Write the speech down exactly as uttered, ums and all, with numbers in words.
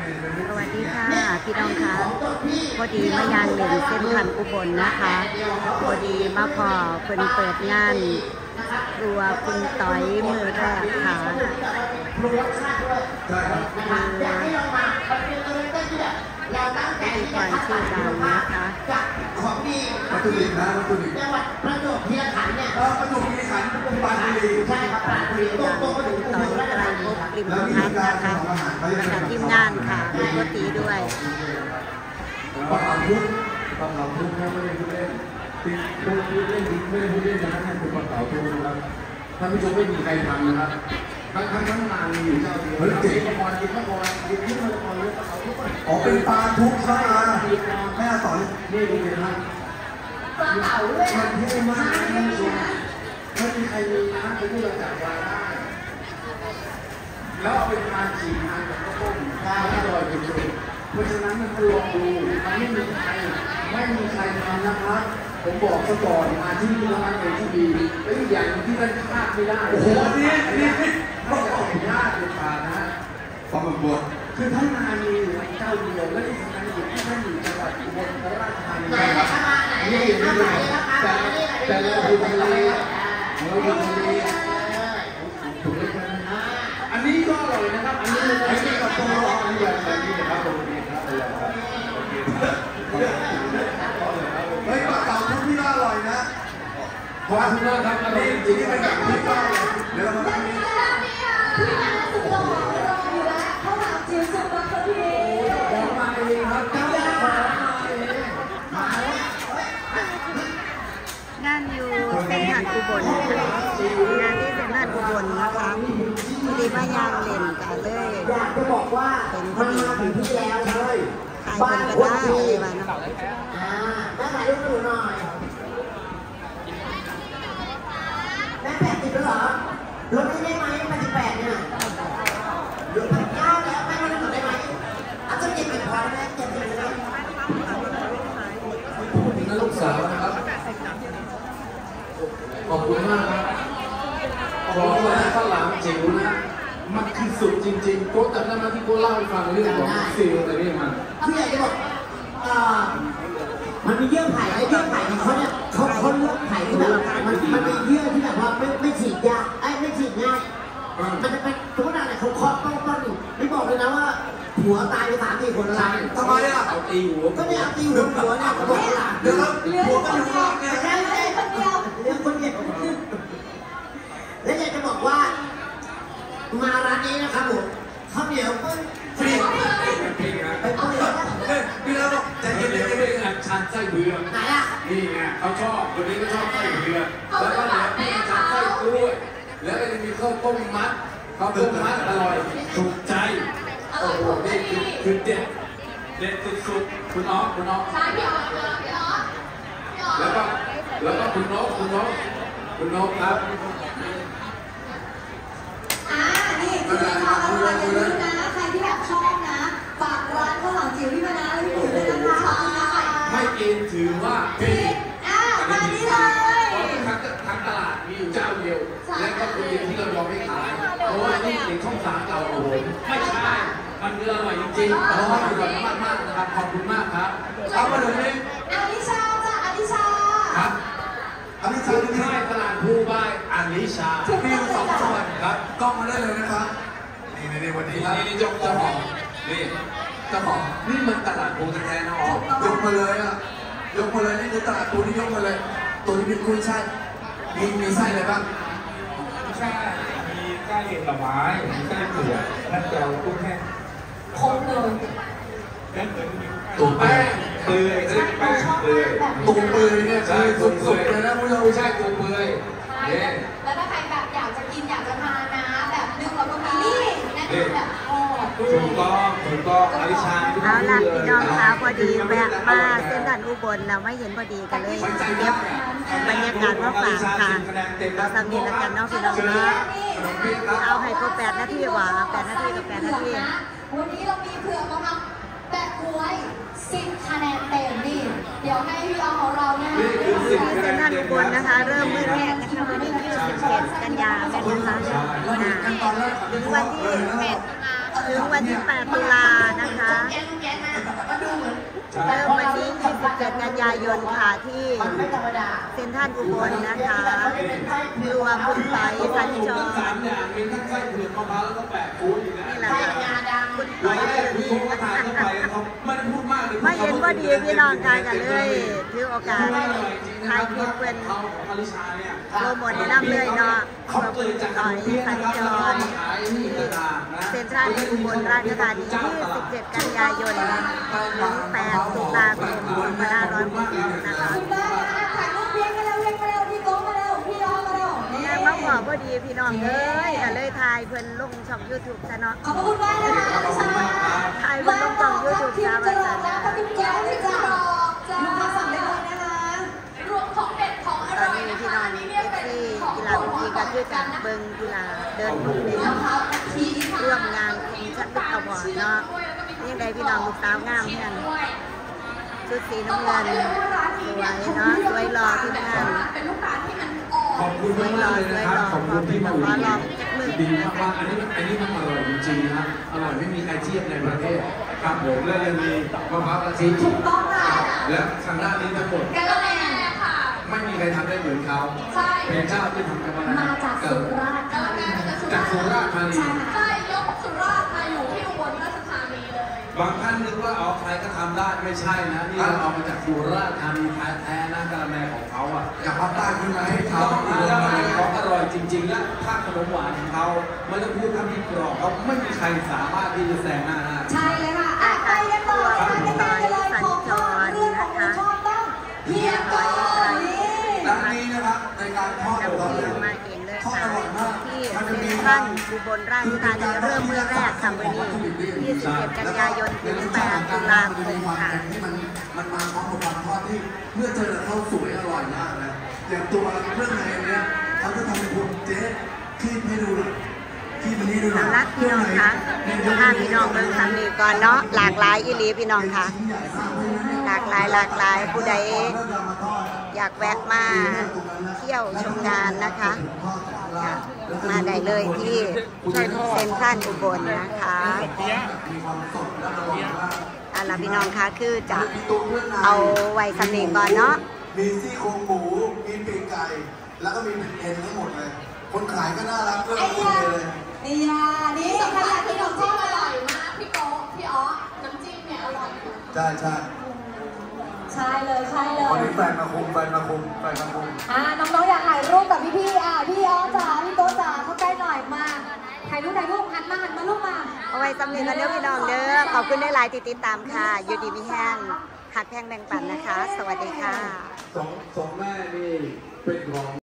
สวัสดีค่ะพี่น้องคะพอดีมายางเล่นเส้นทันอุบลนะคะพอดีมาพอเพิ่นเปิดงานครัวคุณต้อยมือแรกค่ะคือพิธีกรชื่อดังนะคะของดีวัตถุดิบนะวัตถุดิบจังหวัดประจวบคีรีขันธ์เนี่ยประจวบคีรีขันธ์ปราจีนบุรีใช่ครับปราจีนบุรีตรงตรงมาถึงต่อยไตรภพริมทัศน์นะคะกับทีมงานค่ะมีโกตีด้วยปากทุกปากทุกนะไม่ได้พูดเล่นติดพูดเล่นไม่ได้พูดเล่นนะนั่นคือปากทุกนะครับท่านผู้ชมไม่มีใครทำนะครับทั้งทั้งทั้งงานมีอยู่เจ้าเดียวเฮ้ยเจ๋งมาก่อนกินมาก่อนกินที่มาก่อนเลยปากทุกอ๋อเป็นปลาทุกเข้ามาแม่สอนนี่ดูเลยครับปลาเต่าด้วยมันเท่มากนะท่านผู้ชมไม่มีใครมีนะเป็นที่เราจับวางได้แล้วเอาเป็นทานฉีกทานกับข้าวต้มได้อร่อยจริงๆเพราะฉะนั้นมันลองดูมันไม่มีใครไม่มีใครทำนะครับผมบอกซะก่อนมาที่นี่แล้วมันเป็นที่ดีและอีกอย่างที่ท่านพลาดไม่ได้โอ้โหนี่นี่ไม่จะออกยากเป็นปานะความบวชคือทั้งงานมีอยู่เจ้าเดียวและที่สำคัญอยู่ที่ท่านอยู่จังหวัดอุบลราชธานีนะครับนี่นี่แต่แต่เราดูทะเลเราดูทะเลถูกไหมครับอันนี้ก็อร่อยนะครับอันนี้อันนี้ก็ต้องรออันนี้แบบนี้นะครับโอเคครับโอเคเฮ้ยปลาเต่าทุกที่น่าอร่อยนะขอบคุณมากครับอร่อยจริงๆเป็นแบบที่ก็เดี๋ยวเรามาทำนี้งานอยู่เส้นทางอุบลงานที่เส้นทางอุบลนะคะพอดีมายางเล่นกันเลยอยากจะบอกว่าเป็นพอดีถึงที่แล้วใช่ขายคนก็ได้เลยว่านะแม่ถ่ายรูปหนูหน่อยแม่แปดสิบแล้วเหรอลดได้ไหมแปดสิบแปดเนี่ยหรือพันเก้าแล้วแม่ลดได้ไหมอาจจะเจ็ดสิบพอแม่เจ็ดสิบเลยนั่นลูกสาวนะครับขอบคุณมากครับขอว่าข้างหลังจิ๋วนะมันคือสุดจริงๆโค้ชจำได้ไหมที่โค้ชเล่าให้ฟังเรื่องของซีลอะไรนี่มันคืออยากจะบอกมันมีเยื่อไผ่ไอ้เยื่อไผ่เขาเนี่ยเขาเขาเลือกไผ่ที่แบบมันมันเป็นเยื่อที่แบบว่าไม่ไม่ฉีดยาไอ้ไม่ฉีดง่ายมันจะเป็นทุกอย่างเนี่ยเขาเคาะต้นต้นอยู่ไม่บอกเลยนะว่าหัวตายไปสามสี่คนอะไรทำไมอ่ะเอาตีหัวก็เนี่ยเอาตีหัวหัวเนี่ยเขาบอกหลังเดี๋ยวหัวก็อยู่ข้างเนี่ยใช่ใช่คนเดียวเรื่องคนเดียวแล้วอยากจะบอกว่ามาร้านนี้นะครับผมข้าวเหนียวก็ฟรีไปเปิดพี่เราบอกจะเห็นเลยเป็นอันชันไส้เบือไหนอ่ะนี่ไงเขาชอบคนนี้ก็ชอบไส้เบือแล้วก็เหลือพี่ชันไส้กล้วยแล้วก็จะมีข้าวต้มมัดข้าวต้มมัดอร่อยถูกใจโอ้โหนี่คือคือเด็ดเด็ดสุดๆคุณน้องคุณน้องใช่พี่อ๋อพี่อ๋อแล้วก็แล้วก็คุณน้องคุณน้องคุณน้องครับอ่านี่คือราคาอร่อยอย่าลืมนะใครที่แบบชอบนะฝากร้านข้าวหลามจิ๋วพี่มานะและพี่ปุ๋ยเลยนะคะไม่กินถือว่าผิดอ่ามานี่เลยเพราะทั้งทั้งตลาดมีอยู่เจ้าเดียวและก็คนเดียวที่เรายอมไม่ขายเพราะว่านี่เป็นช่องสามเก่าของผมไม่ใช่มันคืออร่อยจริงๆอร่อยอร่อยมากมากนะครับขอบคุณมากครับเอามาเลยนี่อลิชาจ้ะอลิชาครับอลิชาที่ใช่ตลาดภูบายอลิชามีสองส่วนครับกล้องมาได้เลยนะครับนี่ในวันนี้นี่นี่เจ้าเจ้าของนี่เจ้าของนี่มันตลาดภูแท้ๆนะอ๋อยกมาเลยอ่ะยกมาเลยนี่คือตลาดภูที่ยกมาเลยตัวนี้เป็นกุ้ยช่ายมีมีไส้อะไรบ้างใช่มีไส้หน่อไม้มีไส้เผือกนั่นเจียวกุ้งแห้งคงเลยตัวแป้งเปื่อยแป้งเปื่อยตัวเปื่อยเนี่ยคือสุดๆเลยนะผู้ชมใช่ตัวเปื่อยเนี่ยแล้วถ้าใครแบบอยากจะกินอยากจะทานนะแบบนึ่งแล้วก็มีนี่แนะนำแบบทอดถูกต้องถูกต้องอลิชาเอาล่ะพี่น้องคะพอดีแวะมาเส้นทางอุบลเราไม่เห็นพอดีกันเลยเก็บบรรยากาศมาฝากค่ะเราสำเนียงกันเนาะพี่น้องเนาะเอาให้ครบแปดนาทีว่ะแปดนาทีกับแปดนาทีวันนี้เรามีเผือกมะพร้าวแบบกล้วยสิบคะแนนเต็มนี่เดี๋ยวให้พี่เอาของเราเนี่ยเส้นทางอุบลนะคะเริ่มมื้อแรกนะคะวันที่ยี่สิบเจ็ดกันยายนนะคะถึงวันที่แปดถึงวันที่แปดตุลานะคะแกงแกงมามาดูเหมือนเริ่มวันที่ยี่สิบเจ็ดกันยายนค่ะที่มันไม่ธรรมดาเซ็นทรัลอุบลนะคะรวมบุญไปสัญจรสามอย่างมีทั้งไส้เผือกมะพร้าวแล้วก็แปะกูดอีกนะนี่แหละไส้ค่ะงาดคุณำต่อยแรกพี่โค้ก็ทานเข้าไปเขาไม่ได้พูดมากเลยไม่เห็นว่าดีพี่น้องกันกันเลยถือโอกาสอร่อยจริงนะถ่ายคคลิรัปบเป็นเขาของมาริชาเนี่ยโปรโมทในน้ำเลยเนาะเขารวมเกิบุดญจากต่อยเพี้ยสันะญครับจแล้วก็รมาขายที่ต่างๆนะเซ็นทรัลอุบลราชธานียี่สิบเจ็ดกันยายนถึงแปดตุลาคมสองพันห้าร้อยหกสิบนะคะคุณได้นะถ่ายรูปเพียงกันแล้วเพียงกันแล้วพี่โก้มาแล้วพี่ย้อนมาแล้วนี่งานมาบอกพอดีพี่น้องเอ้ยก็เลยถ่ายเพิ่นลงช่อง YouTube ซะเนาะขอบคุณมากนะคะพี่ชายถ่ายเพิ่นลงช่อง YouTube ทิมซะจะว่าหลซั่อกนนะนะทับทิมแก้วที่จะหลอกจ้าลูกค้าสั่งได้เลยนะคะรวมของเด็ดของอตอนร่อยนี้นะพี่คะน้องนี่เอเรียกฟเป็นซีของกีฬาบุกีก็คือจะเบิ่งกีฬาเดินบุกเล่นมะพร้าวกะทิค่ะร่วมงานของชัดลึกอวอร์ดเนาะนี่ได้พี่น้องลูกสาวงามกันชุดสีน้ำเงินสวยเนาะสวยหล่อที่งานเป็นลูกค้าที่มันอ่อนขอบคุณมากๆเลยนะครับ ขอบคุณที่มาอุดหนุนดีมากๆอันนี้อันนี้มันอร่อยจริงๆนะครับอร่อยไม่มีใครเทียบในประเทศครับผมและยังมีมะพร้าวกะทิถูกต้องค่ะและทางด้านนี้ทั้งหมดกะละแมค่ะไม่มีใครทำได้เหมือนเขาใช่เป็นเจ้าที่ทำกันมามาจากสุราษฎร์ธานีจากสุราษฎร์ธานีใช่ค่ะใช่ยกสุราษฎร์มาอยู่ที่อุบลราชธานีเลยบางท่านนึกว่าเอาใครก็ทำได้ไม่ใช่นะนี่เราเอามาจากสุราษฎร์ธานีแท้ๆนะกะละแมของเขาอ่ะอยากพับใต้ขึ้นมาให้เขาต้องมาแล้วของอร่อยจริงๆและถ้าขนมหวานของเขาไม่ต้องพูดทำที่กรอบเขาไม่มีใครสามารถที่จะแซงหน้าได้ใช่เลยค่ะอ่ะไปกันต่อเลยค่ะกันต่อเลยของทอดเรื่องของคุณชอบต้องเพียงก่อนนี่ร้านนี้นะครับในการทอดของเรานำเนี่เรียยนมาเองเลยทอดค่ะอร่อยมากที่มันจะเซ็มีนทรัลอุบลราชธานีเริ่มเมื่อแรกค่ะวันนี้ยี่สิบเจ็ดกันยายนถึงแปดตุลาคมค่ะที่มันมันมาพร้อมกับความทอดที่เมื่อเจอข้าวสวยอร่อยมากนะอย่างตัวเครื่องในอันเนี้ยเขาจะทำเป็นพวงเจ๊คีบให้ดูหน่อยคีบมันให้ดูหน่อยสำนักพี่น้องคะถ้าพี่น้องเบิ่งทางนี้ก่อนเนาะหลากหลายอีหลีพี่น้องค่ะหลากหลายหลากหลายผู้ใดอยากแวะมาเที่ยวชมงานนะคะค่ะมาได้เลยที่เซ็นทรัลอุบลนะคะเอาล่ะพี่น้องคะคือจะเอาไว้สำเนียงก่อนเนาะมีซี่โครงหมู มีปีกไก่ แล้วก็มีเป็นเอ็นทั้งหมดเลย คนขายก็น่ารักด้วยไอ้ทุกยาคนเลยไอ้ยานี่ใครอยากกินของชอบอร่อยมากพี่โก๊พี่อ๊อน้ำจิ้มเนี่ยอร่อยใช่ใช่ใช่เลยใช่เลวันยนี้แฟนมาคุมแฟนมาคุมแฟนมาคุมอ่าน้องๆอยากถ่ายรูปกับพี่ๆอ่ะพี่อ๋อจ๋าพี่โก้จ๋าเข้าใกล้หน่อยมาถ่ายรูปถ่ายรูปหันมาหันมาลูกมาเอาไว้สำเนียงกันเด้อพี่น้องเด้อขอบคุณได้หลายที่ติดตามค่ะอยู่ดีมีแห้งหักแพงแบ่งปันนะคะ สวัสดีค่ะสองสองแม่นี่เป็นของ